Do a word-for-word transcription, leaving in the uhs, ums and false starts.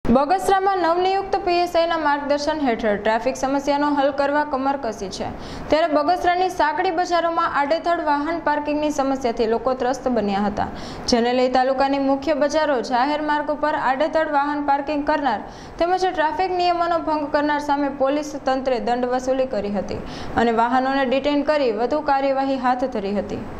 બગસરામાં નવનિયુક્ત પીએસઆઈના માર્ગદર્શન હેઠળ ટ્રાફિક સમસ્યાનો હલ કરવા કમર કસી છે, ત્યારે બગસરાની સાંકડી બજારોમાં આડેધડ વાહન પાર્કિંગની સમસ્યાથી લોકો ત્રસ્ત બન્યા હતા, જેને લઈ તાલુકાની મુખ્ય બજારો જાહેર માર્ગ ઉપર આડેધડ વાહન પાર્કિંગ કરનાર તેમજ ટ્રાફિક નિયમોનો ભંગ કરનાર સામે પોલીસ તંત્રે દંડ વસૂલી કરી હતી અને વાહનોને ડિટેઇન કરી વધુ કાર્યવાહી હાથ ધરી હતી।